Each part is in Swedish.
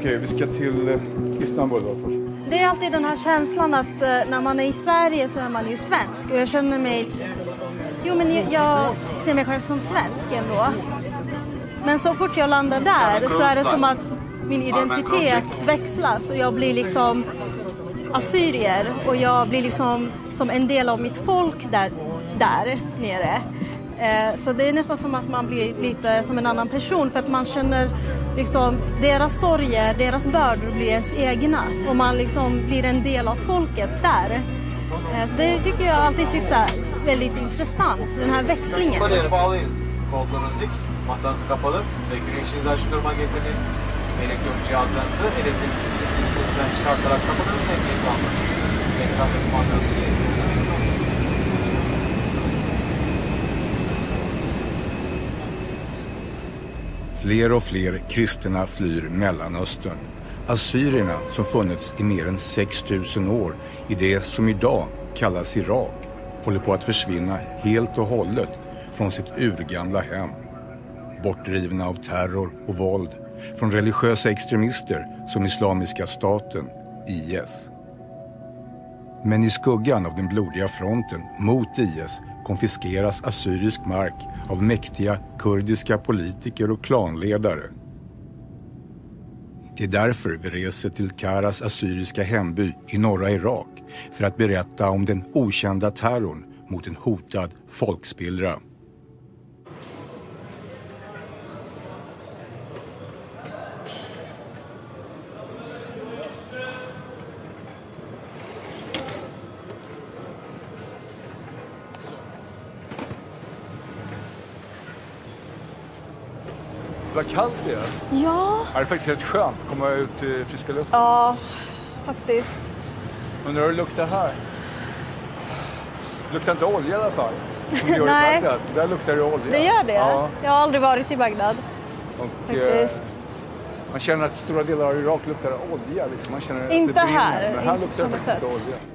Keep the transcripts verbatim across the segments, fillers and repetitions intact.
Okej, vi ska till Istanbul då först. Det är alltid den här känslan att när man är i Sverige så är man ju svensk. Och jag känner mig... Jo, men jag ser mig själv som svensk ändå. Men så fort jag landar där så är det som att min identitet växlas. Och jag blir liksom assyrier. Och jag blir liksom som en del av mitt folk där, där nere. Så det är nästan som att man blir lite som en annan person. För att man känner liksom deras sorger, deras bördor blir ens egna. Och man liksom blir en del av folket där. Så det tycker jag alltid tyckt så här väldigt intressant. Den här växlingen. Fler och fler kristna flyr Mellanöstern. Assyrierna som funnits i mer än sex tusen år i det som idag kallas Irak håller på att försvinna helt och hållet från sitt urgamla hem. Bortdrivna av terror och våld från religiösa extremister som Islamiska staten, I S. Men i skuggan av den blodiga fronten mot I S konfiskeras assyrisk mark av mäktiga kurdiska politiker och klanledare. Det är därför vi reser till Karas assyriska hemby i norra Irak för att berätta om den okända terrorn mot en hotad folkspillra. Vad kallt det är. Ja. Det är faktiskt rätt skönt att komma ut i friska luften. Ja, faktiskt. Undrar hur det luktar här? Det luktar inte olja i alla fall. Som det gör Nej. i Bagdad. Där luktar det olja. Det gör det? Ja. Jag har aldrig varit i Bagdad. Och, faktiskt. Eh, man känner att stora delar av Irak luktar olja. Liksom. Man känner inte att det här. Men här inte luktar det faktiskt inte olja.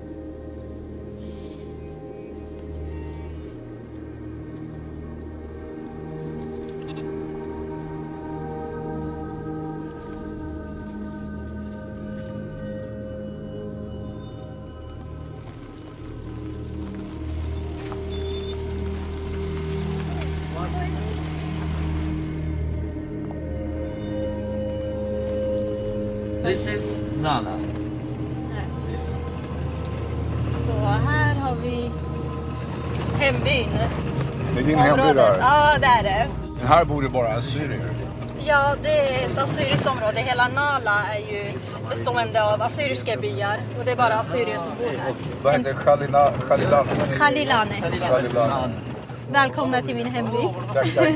This is Nahla. Yes. Så här har vi hembyn. Det är din hemby där? Ja, det är det. Men här bor det bara assyrier? Ja, det är ett assyriskt område. Hela Nahla är ju bestående av assyriska byar. Och det är bara assyrier som bor här. Vad heter det? Khalilane? Khalilane. Khalilane. Välkomna till min hemby. Tack, tack.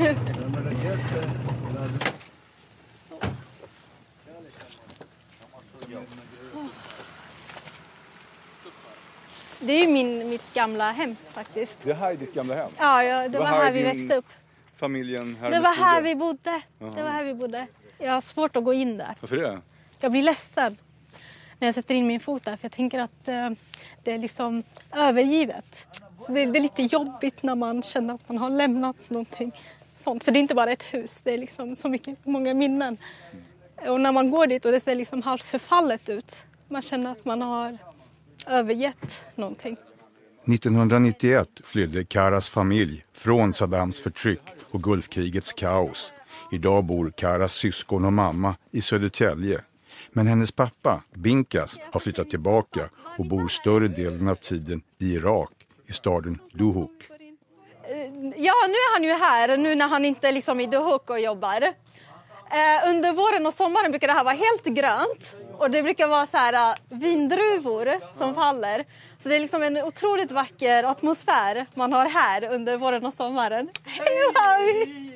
Det är ju min, mitt gamla hem faktiskt. Det här är ditt gamla hem? Ja, ja det, det var, var här, här vi växte upp. Familjen här Det var här vi bodde. Uh-huh. Det var här vi bodde. Jag har svårt att gå in där. Varför det? Jag blir ledsen när jag sätter in min fot där. För jag tänker att uh, det är liksom övergivet. Så det, det är lite jobbigt när man känner att man har lämnat någonting sånt. För det är inte bara ett hus. Det är liksom så mycket, många minnen. Mm. Och när man går dit och det ser liksom halvt förfallet ut. Man känner att man har övergett någonting. nittonhundranittioett flydde Karas familj från Saddams förtryck och Gulfkrigets kaos. Idag bor Karas syskon och mamma i Södertälje. Men hennes pappa, Binkas, har flyttat tillbaka och bor större delen av tiden i Irak, i staden Duhok. Ja, nu är han ju här, nu när han inte är liksom i Duhok och jobbar. Eh, under våren och sommaren brukar det här vara helt grönt. Och det brukar vara så här vindruvor som faller. Så det är liksom en otroligt vacker atmosfär man har här under våren och sommaren. Hej, Mavi!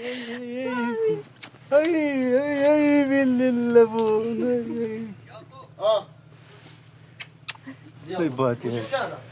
Hej, hej, hej, min lilla vän. Ja. Det är bara till.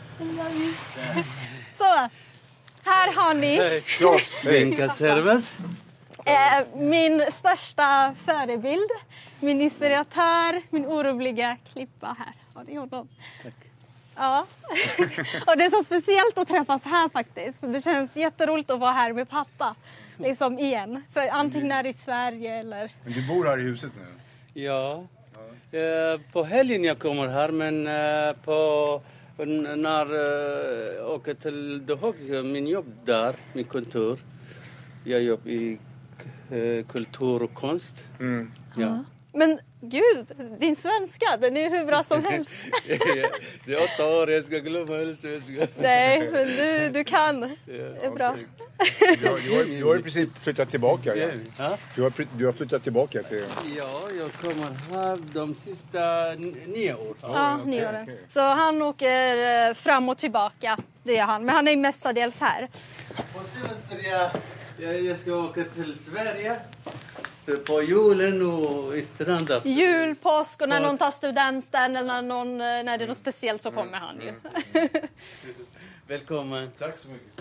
Så, här har ni. Vilka servers? Min största förebild, min inspiratör, min oroliga klippa här. Har ni honom? Tack. Ja. Och det är så speciellt att träffas här faktiskt. Det känns jätteroligt att vara här med pappa. Liksom igen. För antingen är det i Sverige eller... Men du bor här i huset nu? Ja, ja. Eh, på helgen jag kommer här, men eh, på, när jag eh, åker till Dohog, min jobb där, min kontor. Jag jobbar i eh, kultur och konst. Mm. Ja. Men gud, din svenska, den är hur bra som helst. Det är åtta år, jag ska glömma hela svenska. Nej, men du, du kan. Det är bra. Du har, du, har, du har i princip flyttat tillbaka. Ja. Du, har, du har flyttat tillbaka till... Ja, jag kommer här de sista nio åren. Ja, okay, nio åren. Okay. Så han åker fram och tillbaka, det är han. Men han är mestadels här. På semester jag, jag, jag ska åka till Sverige. På julen och i stranden. Jul, påsk och när någon tar studenten eller när, någon, när det är något speciellt så kommer han ju. Välkommen. Tack så mycket.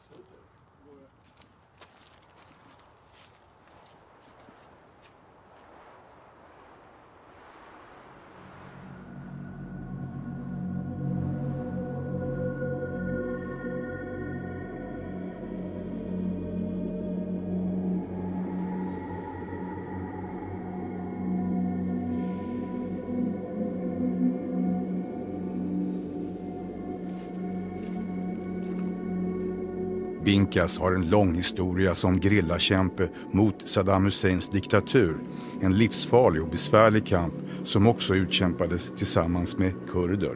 Binkas har en lång historia som gerillakämpe mot Saddam Husseins diktatur. En livsfarlig och besvärlig kamp som också utkämpades tillsammans med kurder.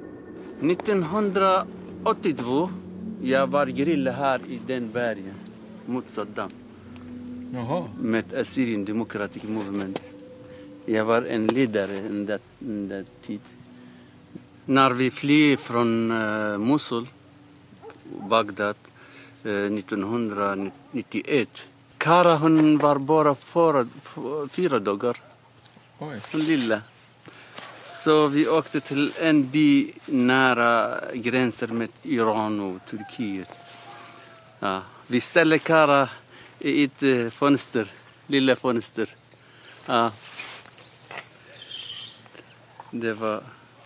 nittonhundraåttiotvå jag var gerilla här i den bergen mot Saddam. Jaha. Med Assyrian Democratic Movement. Jag var en ledare under den tid. När vi flydde från uh, Mosul, Bagdad, nittonhundranittioett. Kara hon var bara fyra, fyra dagar. Oj. Lilla. Så vi åkte till en by nära gränser med Iran och Turkiet. Ja, vi ställde Kara i ett fönster, lilla fönster. Ja. Det var...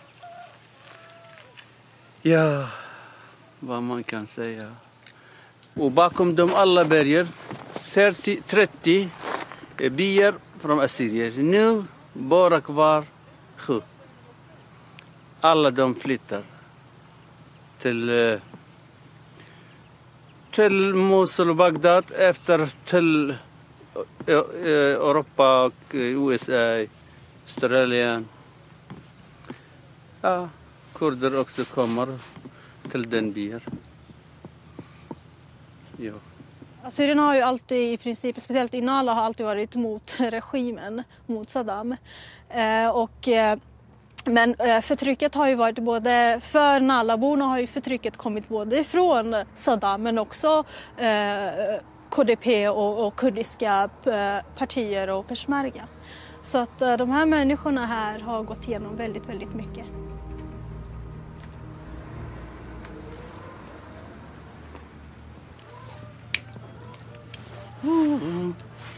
Ja, vad man kan säga. Och bakom dem alla berger, trettio byar från Assyrier. Nu bara kvar sju. Alla de flyttar till, till Mosul och Bagdad efter till Europa och U S A, Australien. Ja, kurder också kommer till den byar. Ja. Assyrien har ju alltid i princip, speciellt i Nahla, har alltid varit mot regimen, mot Saddam. Eh, och, eh, men eh, förtrycket har ju varit både, för Nahla-borna har ju förtrycket kommit både från Saddam men också eh, K D P och, och kurdiska eh, partier och peshmerga. Så att eh, de här människorna här har gått igenom väldigt, väldigt mycket. Mm.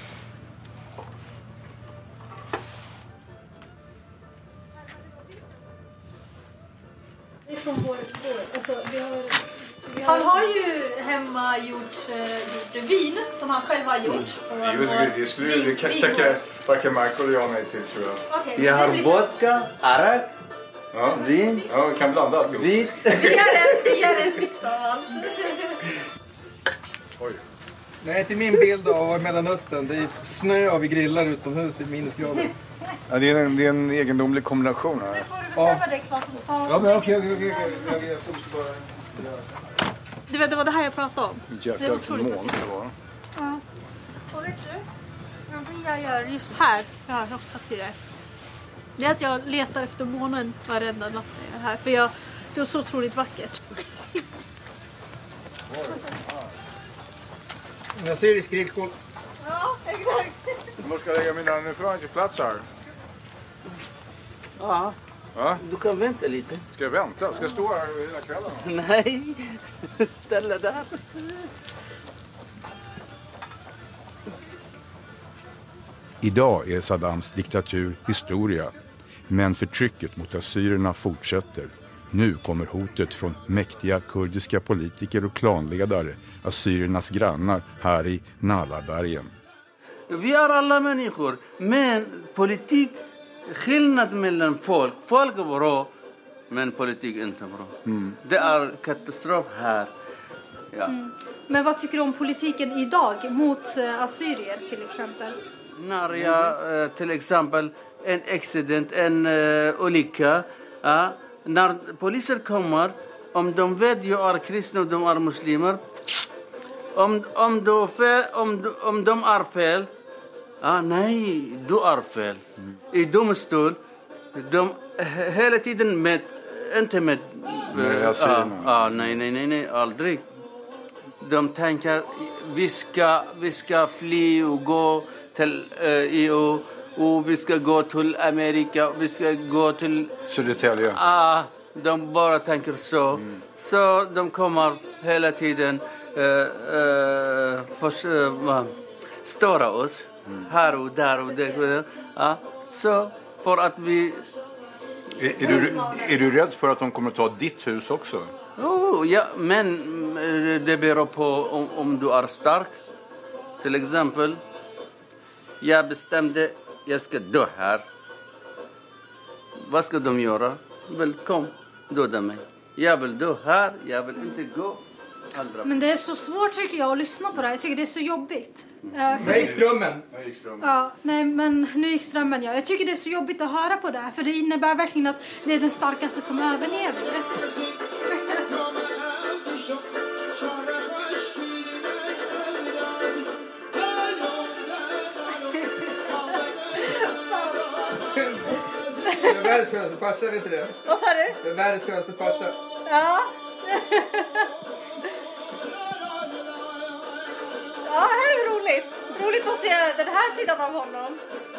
Det är från vår, vår alltså, vi har, vi har... Han har ju hemma gjort, uh, gjort vin som han själv har gjort. Mm. Just det, det skulle vi tacka varken Michael och jag nej till, tror jag. Okay, jag har vodka, arak, ja. Vin. Ja, vi kan blanda allt. Vin. Vi gör en, vi gör en fix av allt. Oj. Nej, till min bild av Mellanöstern. Det är snö och vi grillar utomhus i minusgrader. Ja, det är en, det är en egendomlig kombination här. Nu får du bestämma ja. dig vad som tar. Ja, men okej, okej, okej. Jag ska bara... Du vet, det var det här jag pratade om. Jäkla det är otroligt mån, det var. Ja. Och vet du, någonting jag gör just här, jag har också sagt till dig. Det är att jag letar efter månen varenda natt här. För jag, det är så otroligt vackert. En assyrisk grillkål. Ja, exakt. Jag ska lägga mina, nu får jag inte plats här. Ja, ja, du kan vänta lite. Ska jag vänta? Ska jag stå här hela kvällen? Nej, ställa där. Idag är Saddams diktatur historia, men förtrycket mot assyrierna fortsätter. Nu kommer hotet från mäktiga kurdiska politiker och klanledare, assyriernas grannar här i Nahla-bergen. Vi är alla människor. Men politik, skillnad mellan folk. Folk är bra, men politik är inte bra. Mm. Det är katastrof här. Ja. Mm. Men vad tycker du om politiken idag mot uh, assyrier till exempel? När jag uh, till exempel en accident, en uh, olycka. Uh, när poliser kommer, om de vet att jag är kristna och de är muslimer. Om, om, du fel, om, du, om de är fel. Ah, nej, du är fel. Mm. I domstol, de hela tiden med, inte med... Nej, uh, ah, ah, nej, nej, nej, nej, aldrig. De tänker, vi ska, vi ska fly och gå till uh, E U. Och vi ska gå till Amerika, vi ska gå till... Södertälje. Ah, de bara tänker så. Mm. Så de kommer hela tiden uh, uh, för, uh, störa oss. Mm. Här och där och där. Ja, så för att vi... Är, är, du, är du rädd för att de kommer att ta ditt hus också? Oh, ja, men det beror på om, om du är stark. Till exempel, jag bestämde jag ska dö här. Vad ska de göra? Väl, kom, döda mig. Jag vill dö här, jag vill inte gå. Men det är så svårt tycker jag att lyssna på det. Jag tycker det är så jobbigt. Mm. För... gick strömmen. Ja, nej men nu gick strömmen ja. Jag tycker det är så jobbigt att höra på det. För det innebär verkligen att det är den starkaste som överlever. Det är världens skönaste farsa, vet du det? Vad sa du? Det är världens skönaste farsa. Ja. Ja, här är det roligt. Roligt att se den här sidan av honom.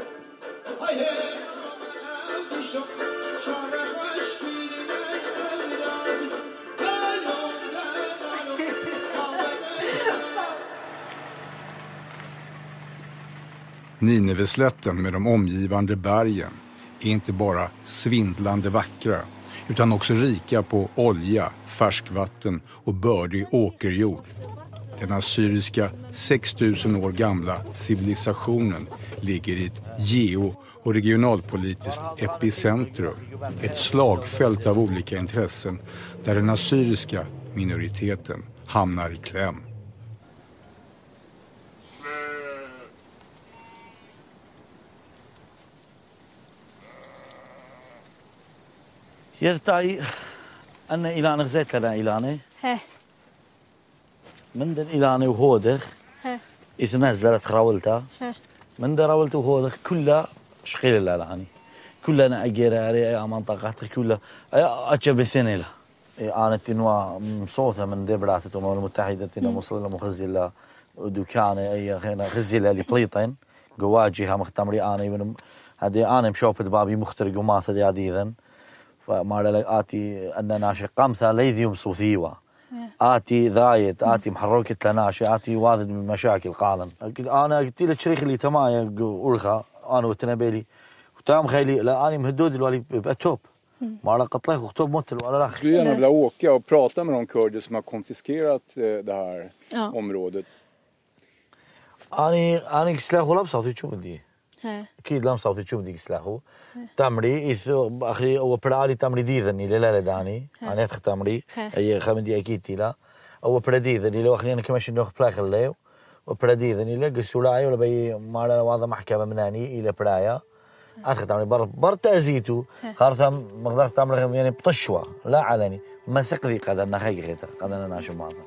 Nineveslätten med de omgivande bergen är inte bara svindlande vackra utan också rika på olja, färskvatten och bördig åkerjord. Den assyriska sex tusen år gamla civilisationen ligger i ett geo- och regionalpolitiskt epicentrum. Ett slagfält av olika intressen där den assyriska minoriteten hamnar i kläm. يرتعي أن إلاني غزيت لنا إلاني من دن إلاني وهودر إذا نزلت خراولتها من دن راولته وهودر كلها شغيل لالاني كلها أنا أجيراري يا منطقة كلها أجب سنة له أنا تنوى مصوثة من دبرات الأمم المتحدة تنا مصلنا مخزلة دكانة أي خينا خزلة لبليطين جواجها مختمري أنا من هذه أنا مشوفت بابي مخترق وماث دي عديدا فما لك آتي أن ناشي قامثة ليذيوم صوثيوة آتي ذايت آتي محركة لناشي آتي واذد من مشاكل قالن أنا قلت لك شريخ اللي تمايا أرخى أنا وتنبيلي وتام خيلي لا أنا مهدود الوالي بأتوب ما لك قطلق وخطوب موتل ولا رخ. Du gärna vilja åka och prata med de kurder som har konfiskerat det här ja. området. أنا أنا سلاحه لابس صوتي شو بدي أكيد لام صوتي شو بدي سلاحه تمري إذا أخري أو برالي تمري ديذني لا لا داني أنا أدخل تمري أي خمدي أكيد تلا أو برديذني لو أخلينا كمش إنه خبلاخ الليل وبرديذني لا قصولاي ولا بي ما لا واضح محكمة مناني إلى برايا أدخل تمري بر بر تأزيتو خارثة مقدار تمري يعني بطشوة لا علني ما سقدي قدرنا خيغته قدرنا ناشو ماذا.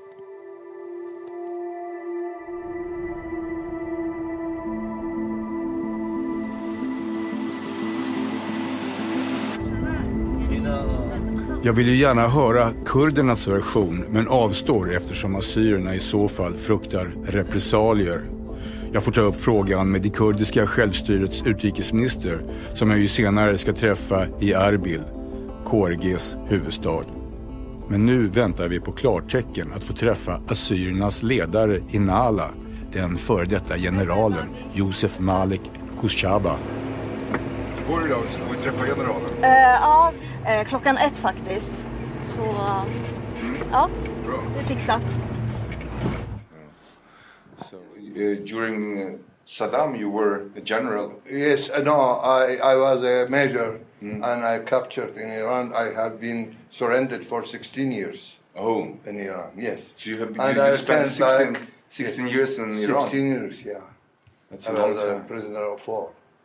Jag vill ju gärna höra kurdernas version men avstår eftersom assyrierna i så fall fruktar repressalier. Jag får ta upp frågan med det kurdiska självstyrets utrikesminister som jag ju senare ska träffa i Erbil, K R G:s huvudstad. Men nu väntar vi på klartecken att få träffa assyriernas ledare i Nahla, den före detta generalen Josef Malik Kushaba. Går det då så får vi träffa generalen? Uh, ja, uh, klockan ett faktiskt. Så uh, mm. ja, bra. Det är fixat. So uh, during uh, Saddam, you were a general. Yes, no, I, I was a major mm. and I captured in Iran. I have been surrendered for sixteen years. Oh. In Iran, yes. So you have and you, you I spent sixteen, back, sixteen yes, years in Iran? sixteen years, yeah. That's I a long was time. a prisoner of war.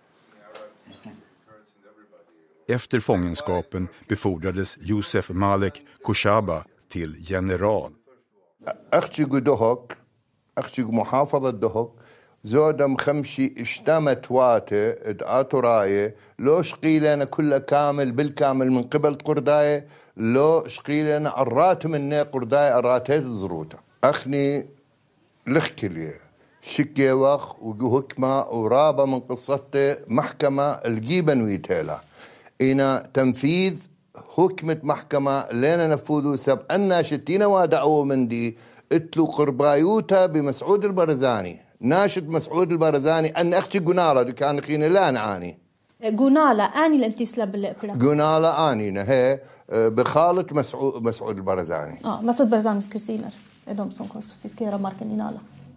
Efter fångenskapen befordrades Josef Malek Koshaba till general. أختي دهك أختي محافظة دهك زودم خمشي اشتمت واته اترايه لو شقيلنا كله كامل بالكامل من قبل قردايه لو شقيلنا عرات منه قردايه عراتيت زروته أخني لخكليه شكي وخ وحكمة ورابة من قصته محكمة الجيبن ويتيلا إنا تنفيذ حكمة محكمة لنا نفوذوا سب أن شتينا ودعوه من دي اتلو قربايوتا بمسعود البرزاني ناشد مسعود البرزاني أن أختي قنالة دي كان خيني لا نعاني قنالة آني الانتسلاب بالإقبلة قنالة آني نهي بخالة مسعود مسعود البرزاني آه مسعود البرزاني سكوسينر إدوم سونكوس فيسكيرا ماركنينالا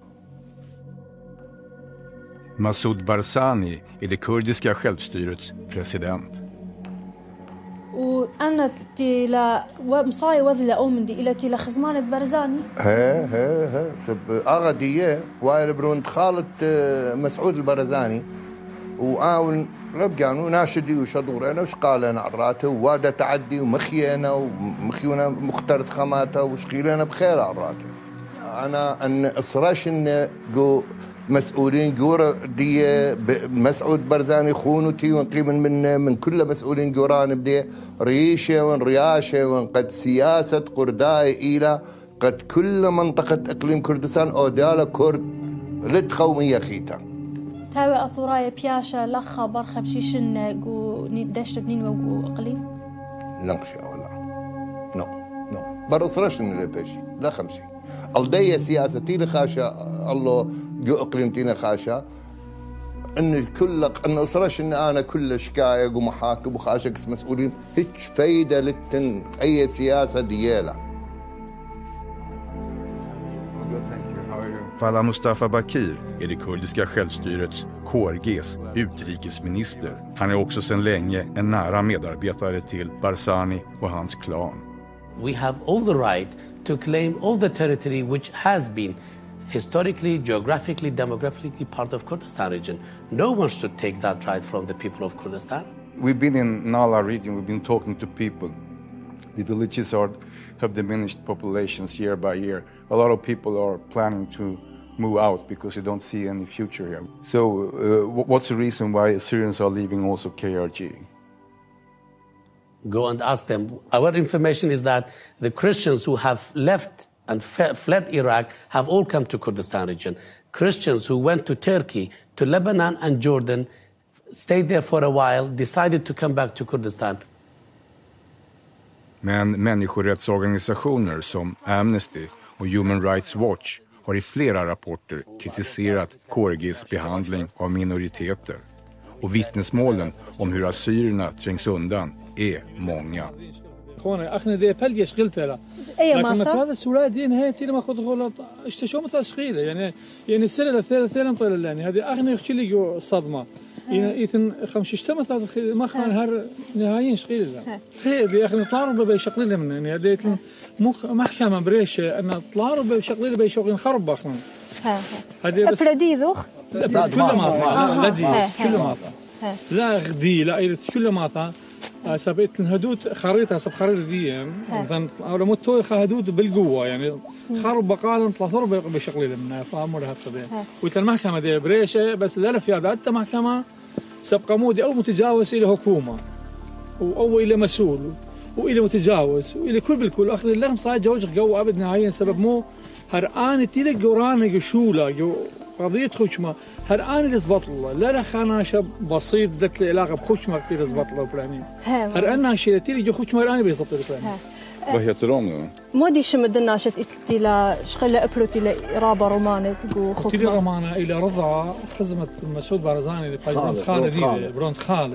Massoud Barzani är det kurdiska självstyrets president. وأنا تلا ومصاي وزلة أومندي إلى تلا خزمانة برزاني. ها ها ها سب أغدية وايل برون خالة مسعود البرزاني وآول ربجانو ناشدي وشدورنا وش قال أنا عراته ووادا تعدي ومخينا ومخيونا مختارة خماته وشقيلنا بخير عراته. أنا أن إصراش إن جو مسؤولين جورا دي مسعود برزاني خونتي ونقيم من من كل مسؤولين جوران بدي ريشه ورياشه وقد سياسه قرداي الى قد كل منطقه اقليم كردستان اودالا كرد لتخوميه خيتا تاوي اطوراي بياشا لخا برخه بشيشن جو دشت نين وجو اقليم نقشا ولا نو نو برصرش من البيشي لا خمسين الدية سياستي لخاشا الله جو اقليمتينا خاشا ان كل ان اصرش ان انا كل شكايه ومحاكم وخاشكس مسؤولين هيك فايده لتن اي سياسه ديالا. Falla Mustafa Bakir är det kurdiska självstyrets K R G:s utrikesminister. Han är också sedan länge en nära medarbetare till Barzani och hans klan. We have all the right to claim all the territory which has been historically, geographically, demographically part of Kurdistan region. No one should take that right from the people of Kurdistan. We've been in Nahla region, we've been talking to people. The villages are, have diminished populations year by year. A lot of people are planning to move out because they don't see any future here. So uh, what's the reason why Assyrians are leaving also K R G? Go and ask them. Our information is that the Christians who have left and fled Iraq have all come to Kurdistan region. Christians who went to Turkey, to Lebanon and Jordan, stayed there for a while, decided to come back to Kurdistan. Men människorättsorganisationer som Amnesty och Human Rights Watch har i flera rapporter kritiserat K R G:s behandling av minoriteter. Och vittnesmålen om hur assyrierna trängs undan är många. اخنا دي بلجش قلت له لكن هذا السؤال دي نهايتي لما اخذ غلط اشتشوا مثل تشغيله يعني يعني السنه الثالثه طول يعني هذه اغني يخشي لي صدمه ايثن خمس اشتمت هذا ما خان هر نهايين شغيله هذه اخني طاروا بيشقلله من يعني هذه محكمه بريش ان طلعوا بيشقلله بيشوقين خرب اخنا هذه بس ابرديذوخ كل ما لا دي كل ما لا غدي لا كل ما سبيت الهدود خريطة سب خريطة دي مثلا أو لما توي هدود بالقوة يعني خرب بقالن ثلاثة ربع بشغلي لنا فاهموا لها القضية ويت المحكمة دي بريشة بس لا في هذا حتى محكمة سب قمودي أو متجاوز إلى حكومة أو إلى مسؤول وإلى متجاوز وإلى كل بالكل آخر اللهم صار جوج جو أبد نهائيا سبب مو هرآن تيلي جورانة جشولة جو قضية خشمة هرآن اللي زبط الله لا لا خانا شاب بسيط دت العلاقة بخشمة كتير زبط الله وفلانين هرآن شيء تيلي جو خشمة هرآن بيزبط الفلانين. Vad heter de då? مودي شمد الناشط إلى شغلة أبلوت إلى رابع رومانة تقول خطمة. تيلي رومانة إلى رضا خزمة مسعود بارزاني اللي قايلين خالة دي برون خالة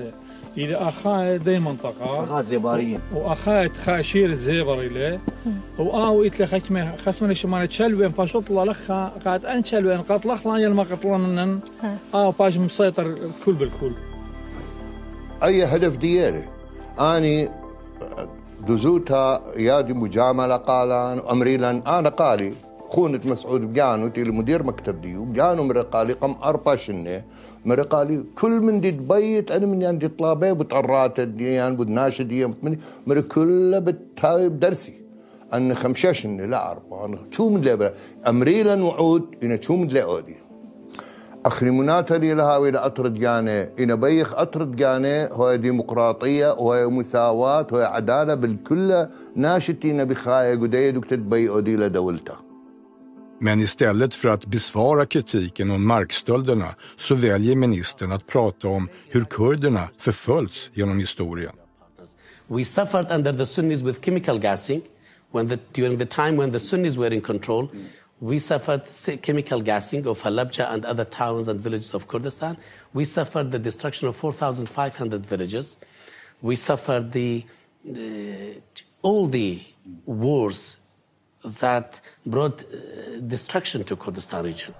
إلى أخاء دي منطقة أخاء زباريين وأخاء خاشير الزبري له وآو إتلا خشمة خصمنا شمال تشلوين باشوط الله لخا قاد أن تشلوين قاد لخلا يلما قطلنا آو باش مسيطر الكل بالكل. أي هدف ديالي أني دزوتها يادي مجاملة قالان أمريلان أنا قالي خونة مسعود بجانو تيلي مدير مكتب ديو بجانو مرقالي قم أربع شنة مرقالي كل من دي تبيت أنا من عندي طلابي بتعرات الديان بدناش ديان مر كله بتهاوي بدرسي أنا خمسة شنة لا أربعة أنا شو من لي أمريلا وعود إن شو من لي أودي أخري مناتا لي لها وإلى أطرد جاني إن بيخ أطرد جاني هو ديمقراطية وهي مساواة وهي عدالة بالكل ناشتين بخاية قدية دكتت بي أودي لدولته. Men istället för att besvara kritiken om markstölderna så väljer ministern att prata om hur kurderna förföljts genom historien. We suffered under the Sunnis with chemical gassing when the, during the time when the Sunnis were in control. We suffered chemical gassing of Halabja and other towns and villages of Kurdistan. We suffered the destruction of four thousand five hundred villages. We suffered the, the all the wars that brought uh, destruction to Kurdistan region.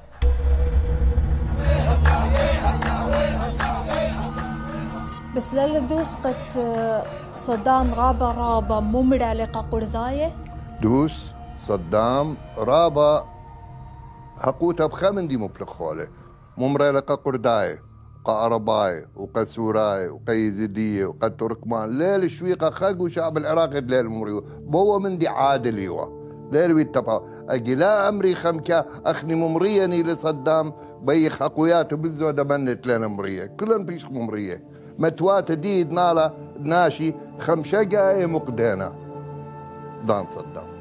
بس للدوس قد صدام غابة رابة ممرة لقا قرزاية دوس صدام رابة حقوتها بخمن دي مبلغ ممرة لقا قرداي قا أرباي وقا سوراي وقا يزيدية وقا تركمان ليل شويقة خاقو شعب العراق ليل ممريو بوا من دي عادليوه ليل ويتبع أجلاء أمري خمكة أخني ممريني لصدام بيخ أقوياته بالزودة منت لنا ممرية كلن بيش ممرية متوات ديد نالا ناشي خمشة جاية مقدانة دان صدام.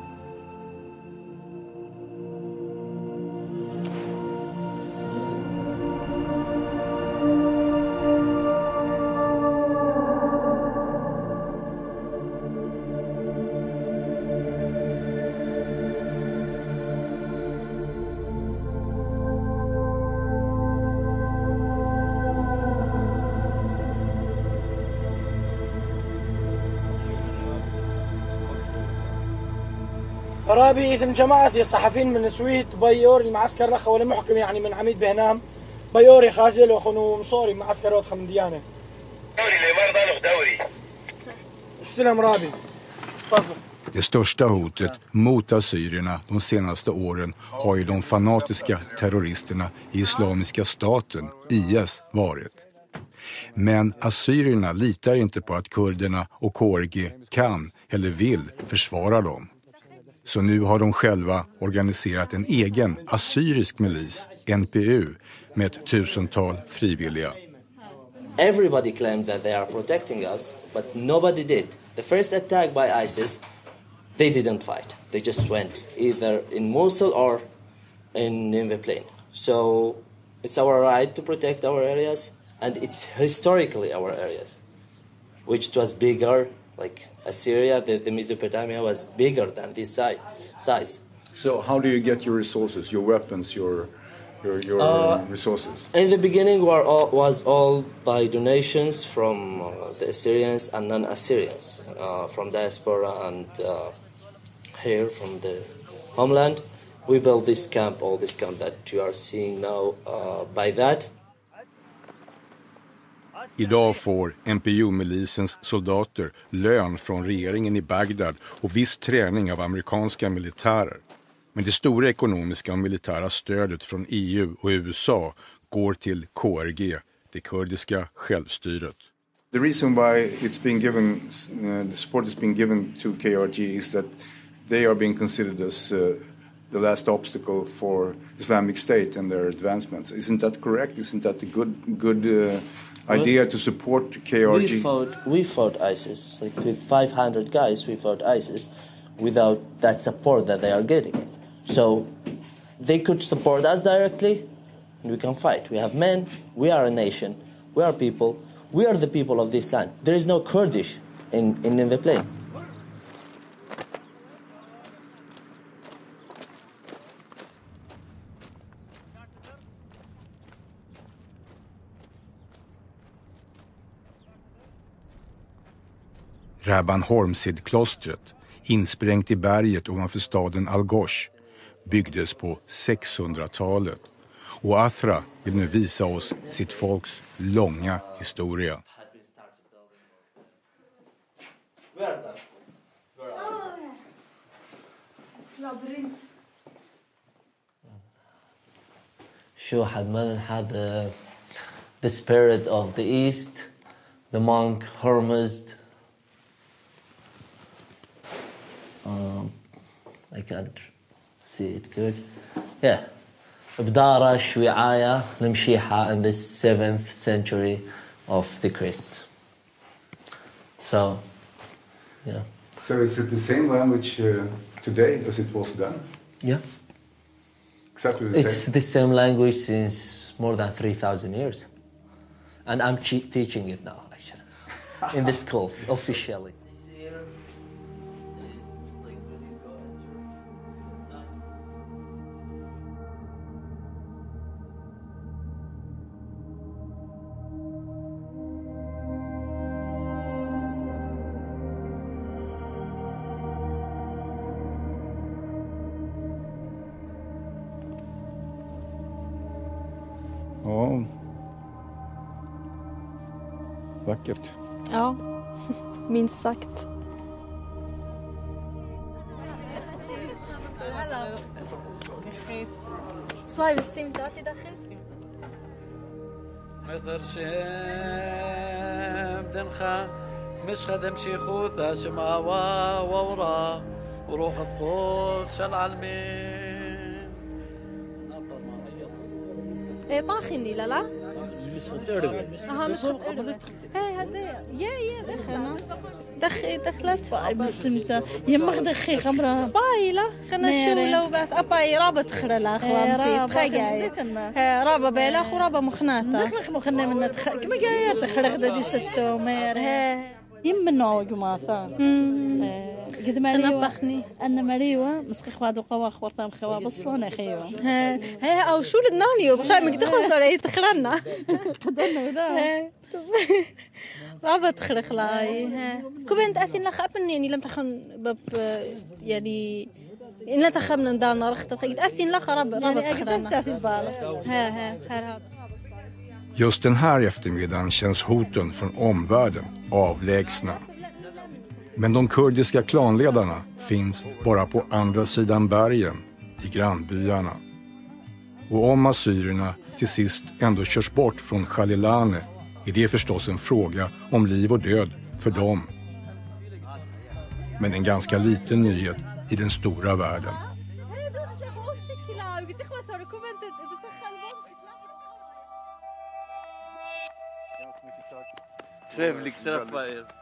رابي اسم جماعة الصحفيين من السويد بيور المعسكر لخ ولا محكم يعني من عميد بهنام بيوري خازل وخنو مصوري معسكر وادخل من ديانة دوري اللي مرضى له دوري السلام رابي تفضل. Det största hotet mot assyrierna de senaste åren har ju de fanatiska terroristerna i Islamiska staten, I S, varit. Men assyrierna litar inte på att kurderna och K R G kan eller vill försvara dem. Så nu har de själva organiserat en egen assyrisk milis, N P U, med ett tusental frivilliga. Everybody claimed that they are protecting us, but nobody did. The first attack by ISIS, they didn't fight. They just went either in Mosul or in Nineveh Plain. So it's our right to protect our areas, and it's historically our areas, which was bigger. Like Assyria, the, the Mesopotamia was bigger than this size. size. So how do you get your resources, your weapons, your your, your uh, resources? In the beginning were all, was all by donations from uh, the Assyrians and non-Assyrians, uh, from diaspora and uh, here from the homeland. We built this camp, all this camp that you are seeing now uh, by that. Idag får N P U-milisens soldater lön från regeringen i Bagdad och viss träning av amerikanska militärer. Men det stora ekonomiska och militära stödet från E U och U S A går till K R G, det kurdiska självstyret. The reason why it's been given, uh, the support has been given to K R G is that they are being considered as uh, the last obstacle for Islamic State and their advancements. Isn't that correct? Isn't that a good good uh, idea to support K R G? We fought, we fought ISIS. Like with five hundred guys, we fought ISIS without that support that they are getting. So they could support us directly, and we can fight. We have men, we are a nation, we are people, we are the people of this land. There is no Kurdish in, in Nineveh Plain. Rabban Hormsid-klostret, insprängt i berget ovanför staden Algosh, byggdes på sexhundratalet. Och Athra vill nu visa oss sitt folks långa historia. Labyrint. شو حد ما had uh, the spirit of the east, the monk Hormuzd. Um, I can't see it good. Yeah. بدارة شويعاية لمشيحة in the seventh century of the Christ. So, yeah. So is it the same language uh, today as it was then? Yeah. Exactly the It's same? the same language since more than three thousand years. And I'm che- teaching it now, actually, in the schools, officially. Ja. Vackert. Ja, minst sagt. سواي بالسمتات دخل مذر شام دنخا مش خدم شيخوثة شماوا وورا وروح القدس العالمين ايه طاخني لا لا اها مش قبل هاي هذا يا يا دخلنا دخي دخلت سباي بالسمتة يمخ دخي خمرة سباي لا خلنا شو لو بات اباي رابط خرلا اخوانتي بخاجاي رابا بيلاخ ورابا مخناتا دخلك مخنا من تخ كما جاير تخرج ددي ستة مير يم من نوع جماعة قد ما نبخني أنا مريوة مسك خواد وقوا خوارتام خوا بصلنا خيوة ها ها أو شو لدنانيو بخاي مقدخل صار تخرنا قدرنا وده رابط خرخ لاي ها كوبنت أثين لخ أبن يعني لم تخن بب يعني إن لا تخمن دانا رخت تقيد أثين لخ راب رابط خرنا ها ها ها Just den här eftermiddagen känns hoten från omvärlden avlägsna. Men de kurdiska klanledarna finns bara på andra sidan bergen, i grannbyarna. Och om assyrierna till sist ändå körs bort från Khalilane är det förstås en fråga om liv och död för dem. Men en ganska liten nyhet i den stora världen. Trevligt träffa er.